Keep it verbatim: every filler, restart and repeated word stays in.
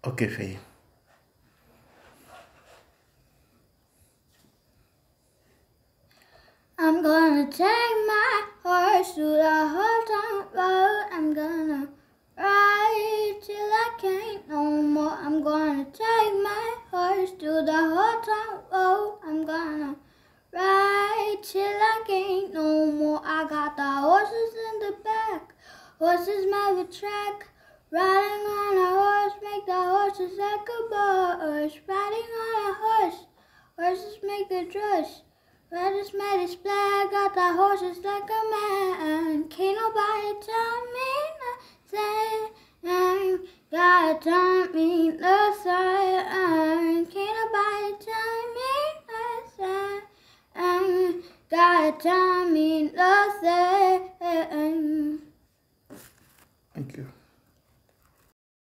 Okay, Faye. I'm gonna take my horse to the whole town road. I'm gonna ride till I can't no more. I'm gonna take my horse to the whole town road. I'm gonna ride till I can't no more. I got the horses in the back, horses made the track. Riding on a horse make the horses like a bus. Riding on a horse, horses make a drush. Riders made his flag, got the horses like a man. Can't nobody tell me nothing. Gotta tell me nothing. Can't nobody tell me nothing. Gotta tell me nothing.